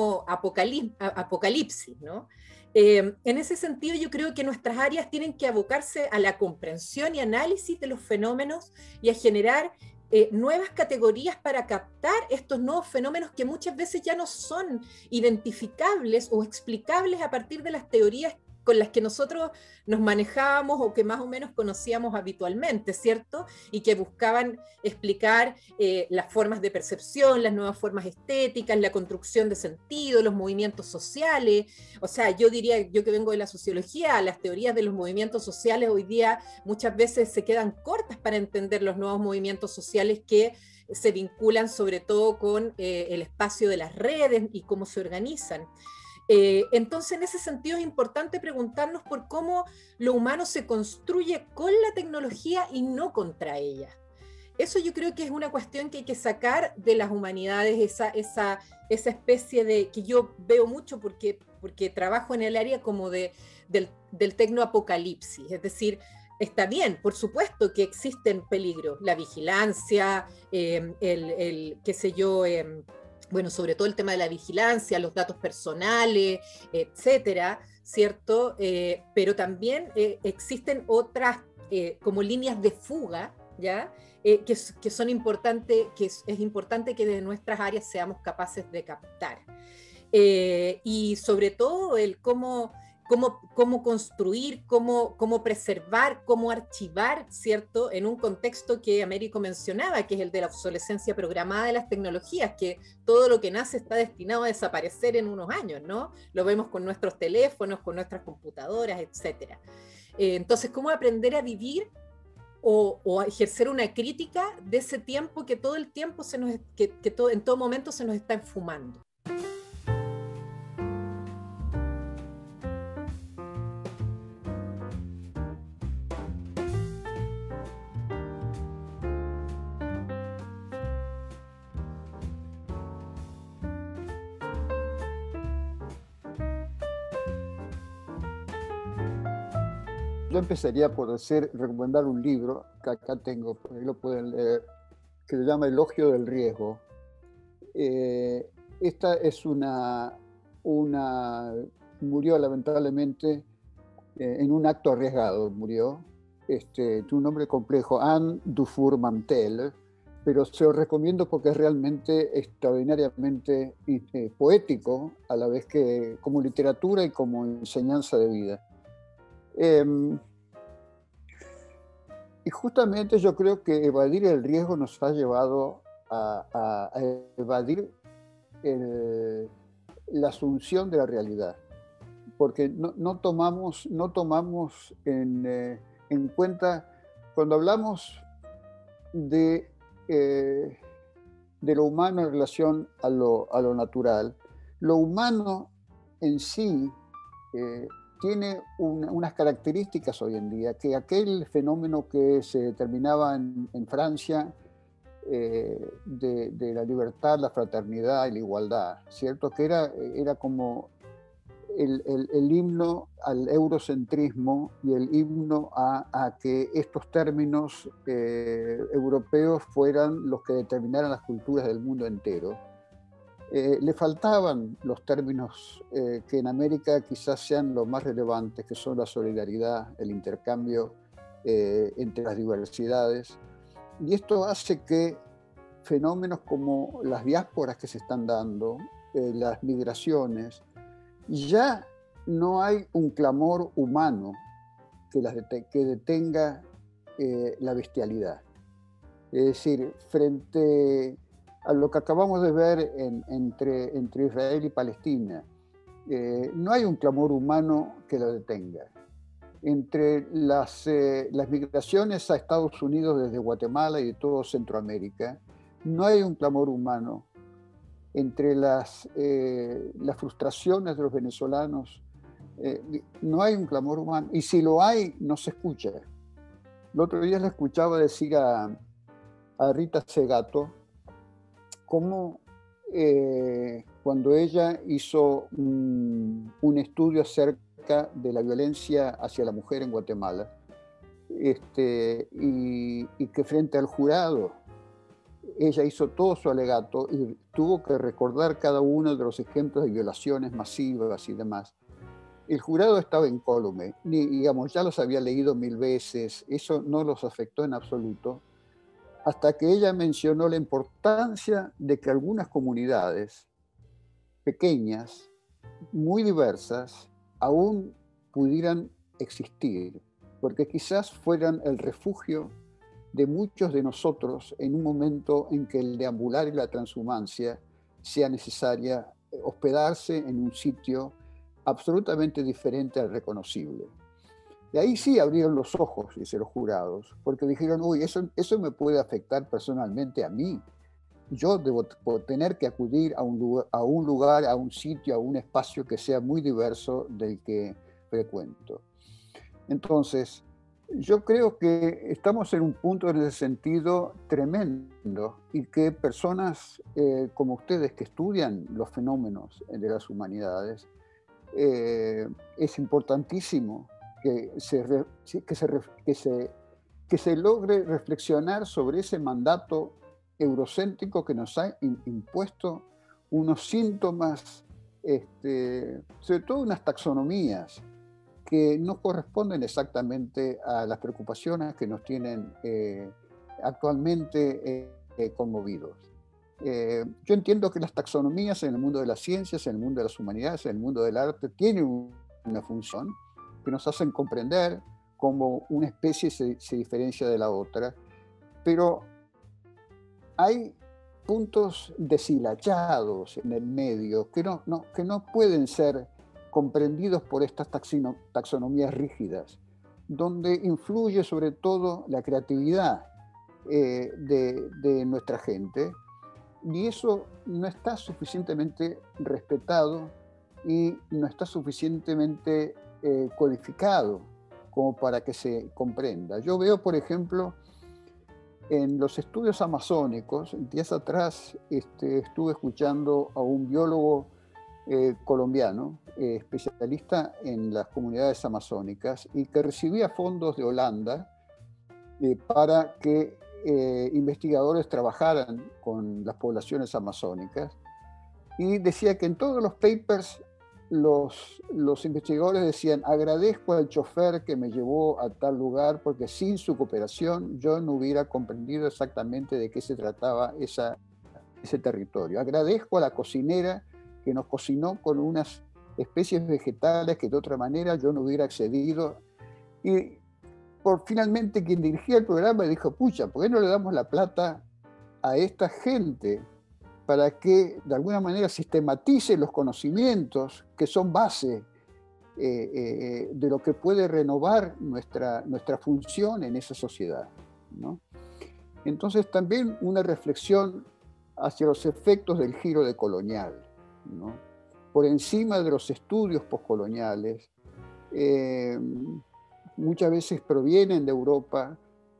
tecnoapocalipsis, ¿no? Eh, en ese sentido, yo creo que nuestras áreas tienen que abocarse a la comprensión y análisis de los fenómenos y a generar Eh, nuevas categorías para captar estos nuevos fenómenos que muchas veces ya no son identificables o explicables a partir de las teorías con las que nosotros nos manejábamos o que más o menos conocíamos habitualmente, ¿cierto? Y que buscaban explicar eh, las formas de percepción, las nuevas formas estéticas, la construcción de sentido, los movimientos sociales. O sea, yo diría, yo que vengo de la sociología, las teorías de los movimientos sociales hoy día muchas veces se quedan cortas para entender los nuevos movimientos sociales que se vinculan sobre todo con eh, el espacio de las redes y cómo se organizan. Eh, entonces, en ese sentido es importante preguntarnos por cómo lo humano se construye con la tecnología y no contra ella. Eso yo creo que es una cuestión que hay que sacar de las humanidades, esa, esa, esa especie de, que yo veo mucho porque, porque trabajo en el área como de, del, del tecnoapocalipsis, es decir, está bien, por supuesto que existen peligros, la vigilancia, eh, el, el, qué sé yo, eh, bueno, sobre todo el tema de la vigilancia, los datos personales, etcétera, ¿cierto? Eh, pero también eh, existen otras eh, como líneas de fuga, ¿ya? Eh, que, que son importantes, que es, es importante que de nuestras áreas seamos capaces de captar. Eh, y sobre todo el cómo, cómo, cómo construir, cómo, cómo preservar, cómo archivar, ¿cierto? En un contexto que Américo mencionaba, que es el de la obsolescencia programada de las tecnologías, que todo lo que nace está destinado a desaparecer en unos años, ¿no? Lo vemos con nuestros teléfonos, con nuestras computadoras, etcétera. Eh, entonces, ¿cómo aprender a vivir o, o a ejercer una crítica de ese tiempo que todo el tiempo se nos, que, que todo, en todo momento se nos está enfumando? Yo empezaría por hacer, recomendar un libro que acá tengo, por ahí lo pueden leer, que se llama Elogio del Riesgo. Eh, esta es una, una, murió lamentablemente eh, en un acto arriesgado, murió. Este, tiene un nombre complejo, Anne Dufour Mantel, pero se lo recomiendo porque es realmente extraordinariamente eh, poético, a la vez que como literatura y como enseñanza de vida. Eh, y justamente yo creo que evadir el riesgo nos ha llevado a, a, a evadir el, la asunción de la realidad, porque no, no tomamos, no tomamos en, eh, en cuenta, cuando hablamos de, eh, de lo humano en relación a lo, a lo natural, lo humano en sí eh, tiene una, unas características hoy en día, que aquel fenómeno que se determinaba en, en Francia eh, de, de la libertad, la fraternidad y la igualdad, ¿cierto? Que era, era como el, el, el himno al eurocentrismo y el himno a, a que estos términos eh, europeos fueran los que determinaran las culturas del mundo entero. Eh, le faltaban los términos eh, que en América quizás sean los más relevantes, que son la solidaridad, el intercambio eh, entre las diversidades. Y esto hace que fenómenos como las diásporas que se están dando, eh, las migraciones, ya no hay un clamor humano que, las dete- que detenga eh, la bestialidad. Es decir, frente a lo que acabamos de ver en, entre, entre Israel y Palestina, eh, no hay un clamor humano que lo detenga. Entre las, eh, las migraciones a Estados Unidos desde Guatemala y de todo Centroamérica, no hay un clamor humano. Entre las, eh, las frustraciones de los venezolanos, eh, no hay un clamor humano. Y si lo hay, no se escucha. El otro día le escuchaba decir a, a Rita Segato, cómo eh, cuando ella hizo un, un estudio acerca de la violencia hacia la mujer en Guatemala, este, y, y que frente al jurado ella hizo todo su alegato y tuvo que recordar cada uno de los ejemplos de violaciones masivas y demás. El jurado estaba incólume, ni, digamos, ya los había leído mil veces, eso no los afectó en absoluto, hasta que ella mencionó la importancia de que algunas comunidades pequeñas, muy diversas, aún pudieran existir, porque quizás fueran el refugio de muchos de nosotros en un momento en que el deambular y la transhumancia sea necesaria, hospedarse en un sitio absolutamente diferente al reconocible. Y ahí sí abrieron los ojos, dice, los jurados, porque dijeron, uy, eso, eso me puede afectar personalmente a mí. Yo debo tener que acudir a un, lugar, a un lugar, a un sitio, a un espacio que sea muy diverso del que frecuento. Entonces, yo creo que estamos en un punto en ese sentido tremendo y que personas eh, como ustedes que estudian los fenómenos de las humanidades, eh, es importantísimo que se, que, se, que, se, que se logre reflexionar sobre ese mandato eurocéntrico que nos ha impuesto unos síntomas, este, sobre todo unas taxonomías que no corresponden exactamente a las preocupaciones que nos tienen eh, actualmente eh, conmovidos. Eh, yo entiendo que las taxonomías en el mundo de las ciencias, en el mundo de las humanidades, en el mundo del arte, tienen un, una función, que nos hacen comprender cómo una especie se, se diferencia de la otra, pero hay puntos deshilachados en el medio que no, no, que no pueden ser comprendidos por estas taxino, taxonomías rígidas, donde influye sobre todo la creatividad eh, de, de nuestra gente, y eso no está suficientemente respetado y no está suficientemente eh, codificado como para que se comprenda. Yo veo, por ejemplo, en los estudios amazónicos, días atrás este, estuve escuchando a un biólogo eh, colombiano, eh, especialista en las comunidades amazónicas, y que recibía fondos de Holanda eh, para que eh, investigadores trabajaran con las poblaciones amazónicas, y decía que en todos los papers los, los investigadores decían: agradezco al chofer que me llevó a tal lugar, porque sin su cooperación yo no hubiera comprendido exactamente de qué se trataba esa, ese territorio. Agradezco a la cocinera que nos cocinó con unas especies vegetales que de otra manera yo no hubiera accedido. Y por finalmente quien dirigía el programa dijo: pucha, ¿por qué no le damos la plata a esta gente para que de alguna manera sistematice los conocimientos que son base eh, eh, de lo que puede renovar nuestra, nuestra función en esa sociedad, ¿no? Entonces también una reflexión hacia los efectos del giro decolonial, ¿no? Por encima de los estudios postcoloniales, eh, muchas veces provienen de Europa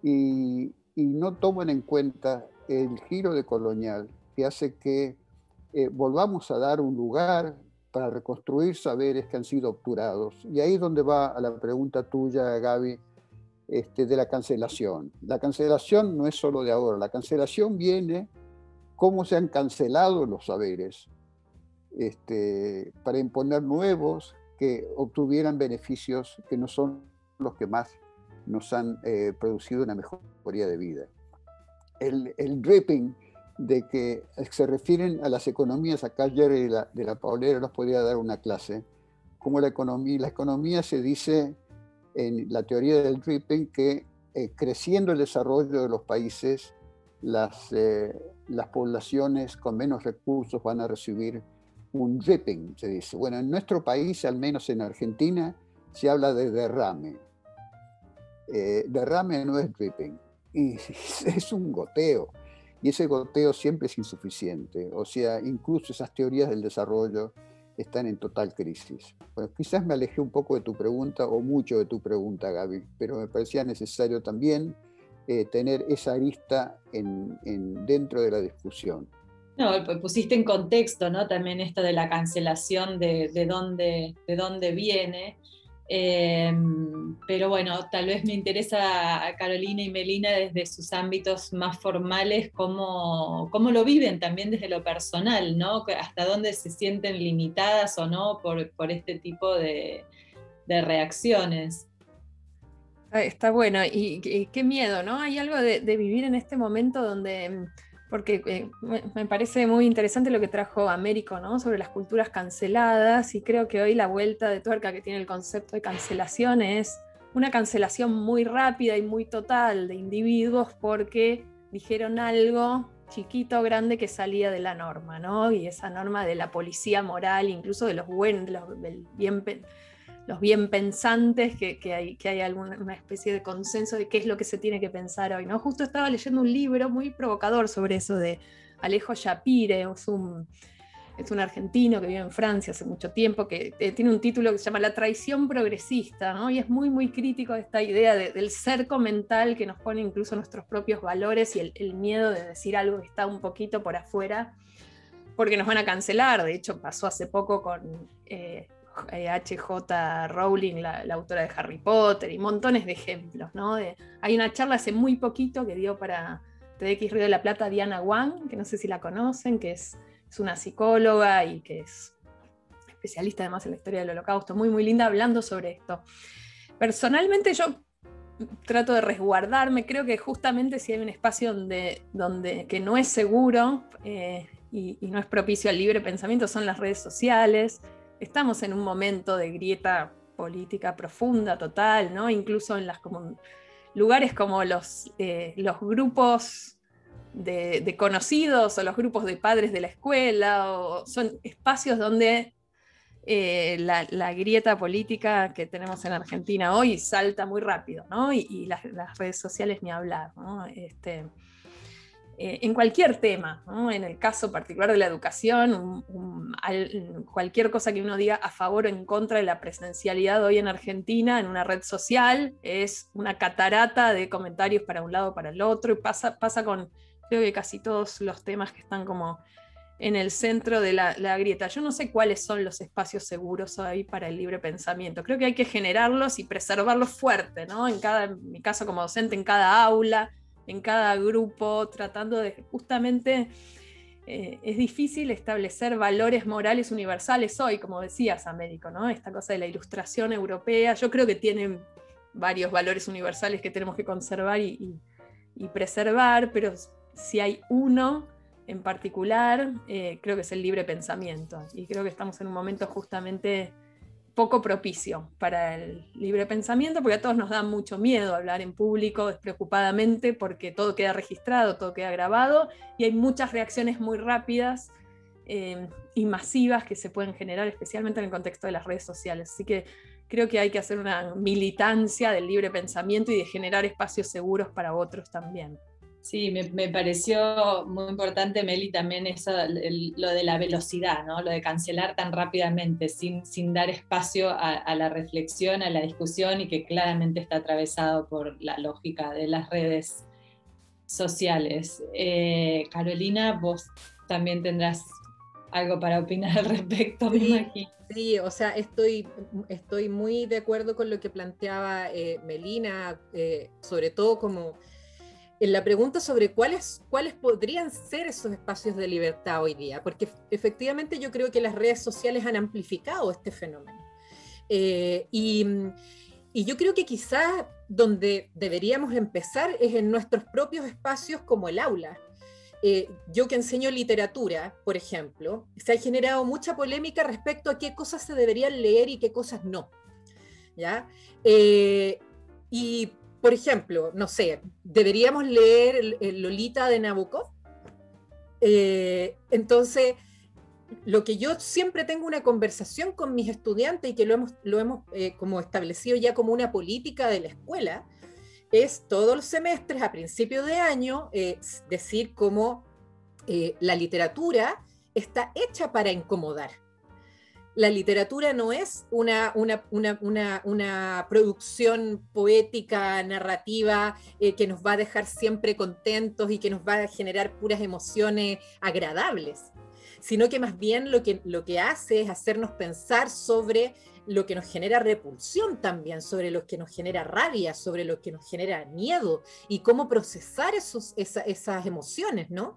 y, y no toman en cuenta el giro decolonial, que hace que eh, volvamos a dar un lugar para reconstruir saberes que han sido obturados. Y ahí es donde va a la pregunta tuya, Gaby, este, de la cancelación. La cancelación no es solo de ahora, la cancelación viene cómo se han cancelado los saberes este, para imponer nuevos que obtuvieran beneficios que no son los que más nos han eh, producido una mejoría de vida. El, el dripping de que se refieren a las economías, acá Jerry de la, de la Paulera nos podría dar una clase, como la economía, la economía se dice en la teoría del dripping que eh, creciendo el desarrollo de los países, las, eh, las poblaciones con menos recursos van a recibir un dripping, se dice. Bueno, en nuestro país, al menos en Argentina, se habla de derrame. Eh, derrame no es dripping, y es un goteo. Y ese goteo siempre es insuficiente. O sea, incluso esas teorías del desarrollo están en total crisis. Bueno, quizás me alejé un poco de tu pregunta, o mucho de tu pregunta, Gaby, pero me parecía necesario también eh, tener esa arista en, en, dentro de la discusión. No, pusiste en contexto, ¿no? También esto de la cancelación, de, de, dónde, de dónde viene. Eh, pero bueno, tal vez me interesa a Carolina y Melina desde sus ámbitos más formales, cómo, cómo lo viven también desde lo personal, ¿no? Hasta dónde se sienten limitadas o no por, por este tipo de, de reacciones. Está bueno, y, y qué miedo, ¿no? Hay algo de, de vivir en este momento donde... Porque eh, me parece muy interesante lo que trajo Américo, ¿no? Sobre las culturas canceladas, y creo que hoy la vuelta de tuerca que tiene el concepto de cancelación es una cancelación muy rápida y muy total de individuos porque dijeron algo chiquito o grande que salía de la norma, ¿no? Y esa norma de la policía moral, incluso de los buenos, de los, del bien, los bien pensantes, que, que hay, que hay alguna una especie de consenso de qué es lo que se tiene que pensar hoy, ¿no? Justo estaba leyendo un libro muy provocador sobre eso de Alejo Shapire, es un, es un argentino que vive en Francia hace mucho tiempo, que eh, tiene un título que se llama La traición progresista, ¿no? Y es muy, muy crítico de esta idea de, del cerco mental que nos pone incluso nuestros propios valores y el, el miedo de decir algo que está un poquito por afuera, porque nos van a cancelar. De hecho, pasó hace poco con... Eh, H J Rowling, la, la autora de Harry Potter, y montones de ejemplos, ¿no? De, hay una charla hace muy poquito que dio para T D X Río de la Plata Diana Wang, que no sé si la conocen, que es, es una psicóloga y que es especialista además en la historia del Holocausto, muy muy linda hablando sobre esto. Personalmente yo trato de resguardarme, creo que justamente si hay un espacio donde, donde, que no es seguro eh, y, y no es propicio al libre pensamiento son las redes sociales. estamos en un momento de grieta política profunda, total, ¿no? Incluso en las como, lugares como los, eh, los grupos de, de conocidos o los grupos de padres de la escuela, o son espacios donde eh, la, la grieta política que tenemos en Argentina hoy salta muy rápido, ¿no? Y, y las, las redes sociales ni hablar, ¿no? Este, eh, en cualquier tema, ¿no? En el caso particular de la educación, un, un, al, cualquier cosa que uno diga a favor o en contra de la presencialidad hoy en Argentina en una red social es una catarata de comentarios para un lado o para el otro, y pasa, pasa con creo que casi todos los temas que están como en el centro de la, la grieta. Yo no sé cuáles son los espacios seguros ahí para el libre pensamiento. Creo que hay que generarlos y preservarlos fuerte, ¿no? En cada, en mi caso como docente, en cada aula, en cada grupo, tratando de justamente, eh, es difícil establecer valores morales universales hoy, como decías, Américo, ¿no? Esta cosa de la ilustración europea, yo creo que tienen varios valores universales que tenemos que conservar y, y, y preservar, pero si hay uno en particular, eh, creo que es el libre pensamiento, y creo que estamos en un momento justamente poco propicio para el libre pensamiento, porque a todos nos da mucho miedo hablar en público despreocupadamente, porque todo queda registrado, todo queda grabado, y hay muchas reacciones muy rápidas eh, y masivas que se pueden generar, especialmente en el contexto de las redes sociales. Así que creo que hay que hacer una militancia del libre pensamiento y de generar espacios seguros para otros también. Sí, me, me pareció muy importante, Meli, también eso, el, lo de la velocidad, ¿no? Lo de cancelar tan rápidamente, sin, sin dar espacio a, a la reflexión, a la discusión, y que claramente está atravesado por la lógica de las redes sociales. Eh, Carolina, vos también tendrás algo para opinar al respecto, sí, me imagino. Sí, o sea, estoy, estoy muy de acuerdo con lo que planteaba eh, Melina, eh, sobre todo como en la pregunta sobre cuáles, cuáles podrían ser esos espacios de libertad hoy día, porque efectivamente yo creo que las redes sociales han amplificado este fenómeno. Eh, y, y yo creo que quizás donde deberíamos empezar es en nuestros propios espacios como el aula. Eh, yo que enseño literatura, por ejemplo, se ha generado mucha polémica respecto a qué cosas se deberían leer y qué cosas no, ¿ya? Eh, y por ejemplo, no sé, ¿deberíamos leer el, el Lolita de Nabokov? Eh, entonces, lo que yo siempre tengo una conversación con mis estudiantes y que lo hemos, lo hemos eh, como establecido ya como una política de la escuela, es todos los semestres, a principio de año, eh, decir cómo eh, la literatura está hecha para incomodar. La literatura no es una, una, una, una, una producción poética, narrativa, eh, que nos va a dejar siempre contentos y que nos va a generar puras emociones agradables, sino que más bien lo que, lo que hace es hacernos pensar sobre lo que nos genera repulsión también, sobre lo que nos genera rabia, sobre lo que nos genera miedo y cómo procesar esos, esa, esas emociones, ¿no?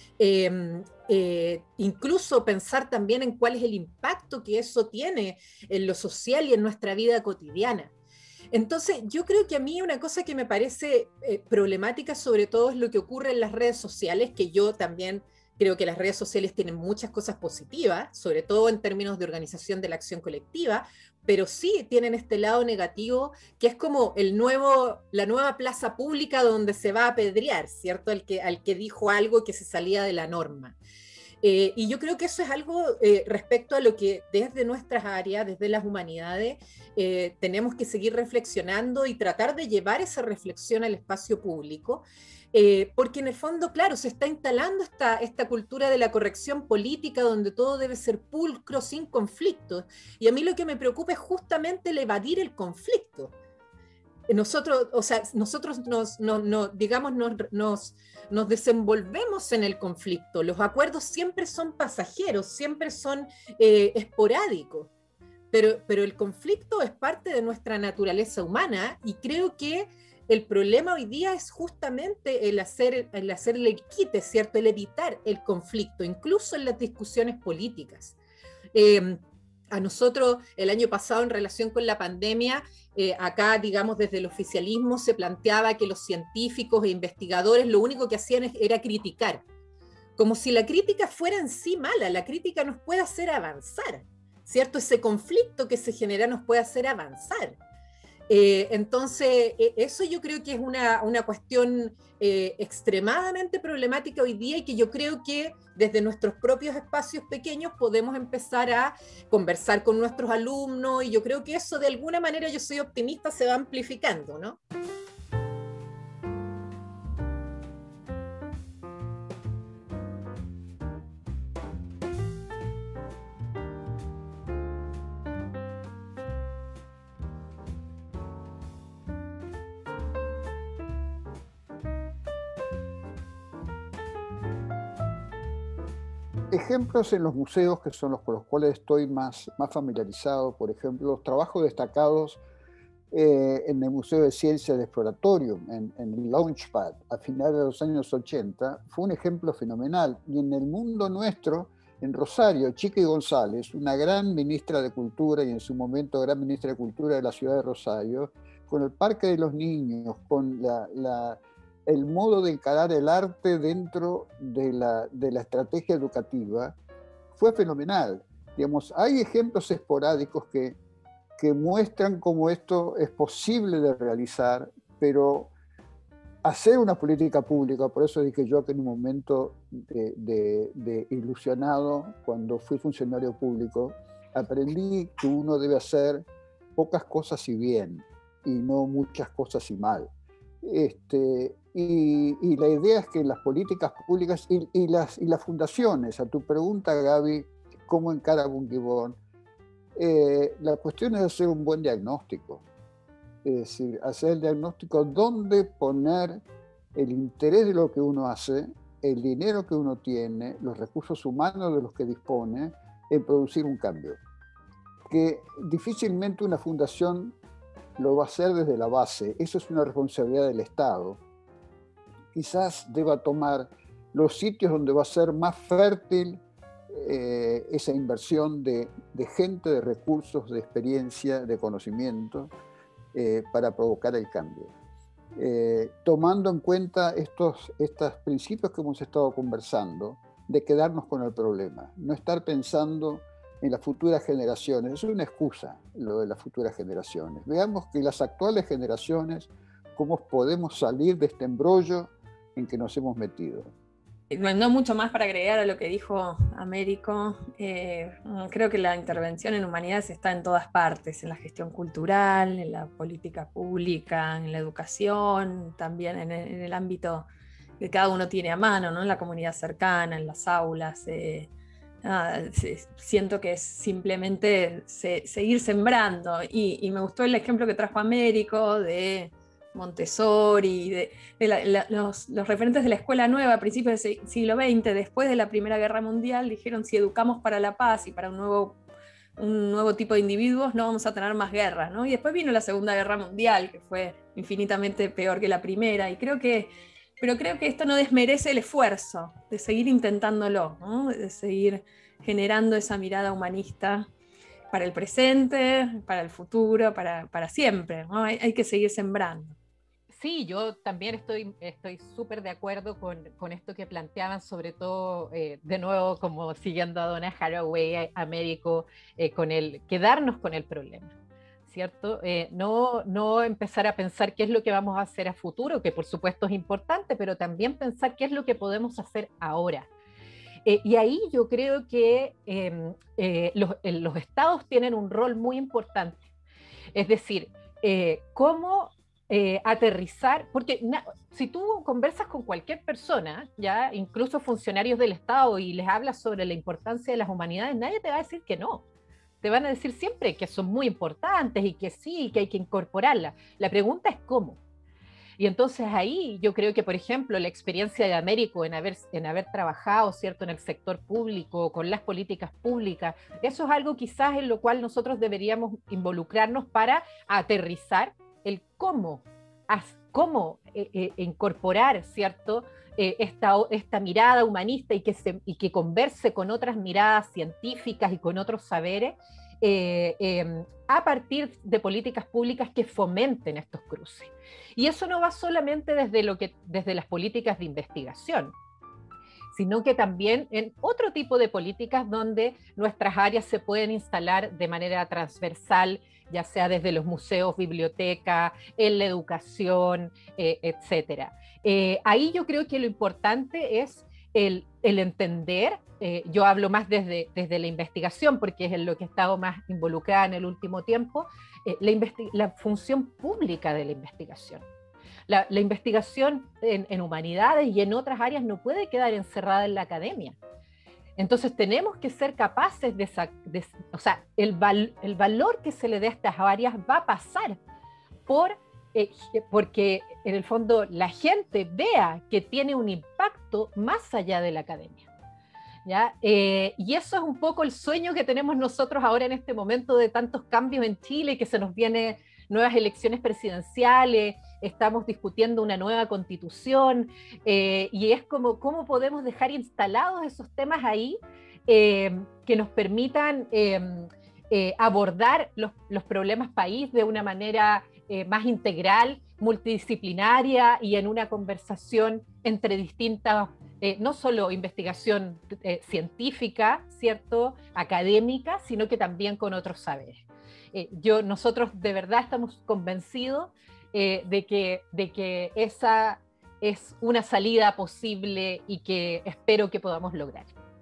Eh, eh, incluso pensar también en cuál es el impacto que eso tiene en lo social y en nuestra vida cotidiana. Entonces, yo creo que a mí una cosa que me parece eh, problemática sobre todo es lo que ocurre en las redes sociales, que yo también creo que las redes sociales tienen muchas cosas positivas, sobre todo en términos de organización de la acción colectiva, pero sí tienen este lado negativo, que es como el nuevo, la nueva plaza pública donde se va a apedrear, ¿cierto? Al que, al que dijo algo que se salía de la norma. Eh, y yo creo que eso es algo eh, respecto a lo que desde nuestras áreas, desde las humanidades, eh, tenemos que seguir reflexionando y tratar de llevar esa reflexión al espacio público, eh, porque en el fondo, claro, se está instalando esta, esta cultura de la corrección política donde todo debe ser pulcro, sin conflictos, y a mí lo que me preocupa es justamente el evadir el conflicto. Nosotros, o sea, nosotros nos, nos, nos digamos, nos, nos, nos desenvolvemos en el conflicto. Los acuerdos siempre son pasajeros, siempre son eh, esporádicos, pero, pero el conflicto es parte de nuestra naturaleza humana, y creo que el problema hoy día es justamente el hacer, el hacerle el quite, ¿cierto? El evitar el conflicto, incluso en las discusiones políticas. Eh, A nosotros, el año pasado, en relación con la pandemia, eh, acá, digamos, desde el oficialismo se planteaba que los científicos e investigadores lo único que hacían era criticar, como si la crítica fuera en sí mala. La crítica nos puede hacer avanzar, ¿cierto? Ese conflicto que se genera nos puede hacer avanzar. Eh, entonces, eh, eso yo creo que es una, una cuestión eh, extremadamente problemática hoy día y que yo creo que desde nuestros propios espacios pequeños podemos empezar a conversar con nuestros alumnos y yo creo que eso de alguna manera, yo soy optimista, se va amplificando, ¿no? Ejemplos en los museos, que son los con los cuales estoy más, más familiarizado, por ejemplo, los trabajos destacados eh, en el Museo de Ciencias del Exploratorium, en, en el Launchpad, a finales de los años ochenta, fue un ejemplo fenomenal. Y en el mundo nuestro, en Rosario, Chiqui González, una gran ministra de Cultura y en su momento gran ministra de Cultura de la ciudad de Rosario, con el Parque de los Niños, con la... la el modo de encarar el arte dentro de la, de la estrategia educativa fue fenomenal. Digamos, hay ejemplos esporádicos que, que muestran cómo esto es posible de realizar, pero hacer una política pública, por eso dije yo que en un momento de, de, de ilusionado, cuando fui funcionario público, aprendí que uno debe hacer pocas cosas y bien, y no muchas cosas y mal. Este, y, y la idea es que las políticas públicas y, y, las, y las fundaciones, a tu pregunta, Gaby, ¿cómo encara Bungibón? Eh, la cuestión es hacer un buen diagnóstico, es decir, hacer el diagnóstico dónde poner el interés de lo que uno hace, el dinero que uno tiene, los recursos humanos de los que dispone, en producir un cambio. Que difícilmente una fundación lo va a hacer desde la base, eso es una responsabilidad del Estado. Quizás deba tomar los sitios donde va a ser más fértil eh, esa inversión de, de gente, de recursos, de experiencia, de conocimiento, eh, para provocar el cambio. Eh, tomando en cuenta estos, estos principios que hemos estado conversando, de quedarnos con el problema, no estar pensando en las futuras generaciones. Es una excusa lo de las futuras generaciones. Veamos que las actuales generaciones, cómo podemos salir de este embrollo en que nos hemos metido. No mucho más para agregar a lo que dijo Américo. Eh, creo que la intervención en humanidades está en todas partes, en la gestión cultural, en la política pública, en la educación, también en el, en el ámbito que cada uno tiene a mano, ¿no? En la comunidad cercana, en las aulas. Eh, Ah, siento que es simplemente se, seguir sembrando y, y me gustó el ejemplo que trajo Américo de Montessori, de, de la, la, los, los referentes de la escuela nueva a principios del siglo veinte, después de la Primera Guerra Mundial, dijeron: si educamos para la paz y para un nuevo, un nuevo tipo de individuos, no vamos a tener más guerras, ¿no? Y después vino la Segunda Guerra Mundial, que fue infinitamente peor que la primera, y creo que Pero creo que esto no desmerece el esfuerzo de seguir intentándolo, ¿no? De seguir generando esa mirada humanista para el presente, para el futuro, para, para siempre, ¿no? Hay, hay que seguir sembrando. Sí, yo también estoy estoy súper de acuerdo con, con esto que planteaban, sobre todo, eh, de nuevo, como siguiendo a Donna Haraway, a Américo, eh, con el quedarnos con el problema. ¿Cierto? Eh, no, no empezar a pensar qué es lo que vamos a hacer a futuro, que por supuesto es importante, pero también pensar qué es lo que podemos hacer ahora. Eh, y ahí yo creo que eh, eh, los, eh, los estados tienen un rol muy importante. Es decir, eh, cómo eh, aterrizar, porque na, si tú conversas con cualquier persona, ya incluso funcionarios del Estado, y les hablas sobre la importancia de las humanidades, nadie te va a decir que no. Te van a decir siempre que son muy importantes y que sí, que hay que incorporarlas. La pregunta es cómo. Y entonces ahí yo creo que, por ejemplo, la experiencia de Américo en haber, en haber trabajado, ¿cierto?, en el sector público, con las políticas públicas, eso es algo quizás en lo cual nosotros deberíamos involucrarnos para aterrizar el cómo, cómo eh, eh, incorporar, ¿cierto?, eh, esta, esta mirada humanista y que, se, y que converse con otras miradas científicas y con otros saberes, eh, eh, a partir de políticas públicas que fomenten estos cruces. Y eso no va solamente desde, lo que, desde las políticas de investigación, sino que también en otro tipo de políticas donde nuestras áreas se pueden instalar de manera transversal, ya sea desde los museos, bibliotecas, en la educación, eh, etcétera. Eh, ahí yo creo que lo importante es el, el entender, eh, yo hablo más desde, desde la investigación, porque es en lo que he estado más involucrada en el último tiempo, eh, la, la función pública de la investigación. La, la investigación en, en humanidades y en otras áreas no puede quedar encerrada en la academia. Entonces tenemos que ser capaces de, de o sea, el, val, el valor que se le dé a estas áreas va a pasar por, eh, porque en el fondo la gente vea que tiene un impacto más allá de la academia. ¿Ya? Eh, y eso es un poco el sueño que tenemos nosotros ahora en este momento de tantos cambios en Chile, que se nos vienen nuevas elecciones presidenciales, estamos discutiendo una nueva constitución, eh, y es como cómo podemos dejar instalados esos temas ahí eh, que nos permitan eh, eh, abordar los, los problemas país de una manera eh, más integral, multidisciplinaria y en una conversación entre distintas, eh, no solo investigación eh, científica, ¿cierto?, académica, sino que también con otros saberes. Eh, yo, nosotros de verdad estamos convencidos eh, de, que, de que esa es una salida posible y que espero que podamos lograr.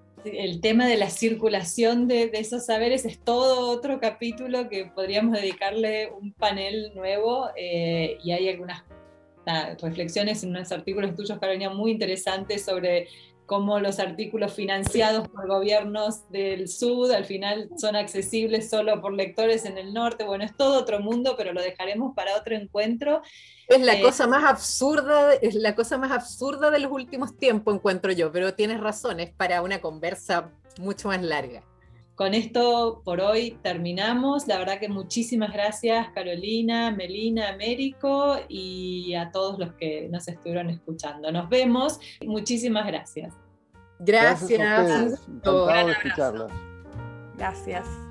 El tema de la circulación de, de esos saberes es todo otro capítulo que podríamos dedicarle un panel nuevo, eh, y hay algunas nada, reflexiones en unos artículos tuyos, Carolina, muy interesantes sobre cómo los artículos financiados por gobiernos del sur al final son accesibles solo por lectores en el norte. Bueno, es todo otro mundo, pero lo dejaremos para otro encuentro. Es la eh, cosa más absurda, es la cosa más absurda de los últimos tiempos, encuentro yo, pero tienes razón, es para una conversa mucho más larga. Con esto por hoy terminamos. La verdad que muchísimas gracias, Carolina, Melina, Américo, y a todos los que nos estuvieron escuchando. Nos vemos. Muchísimas gracias. Gracias. Gracias a ustedes. Encantado de escucharlas. Gracias.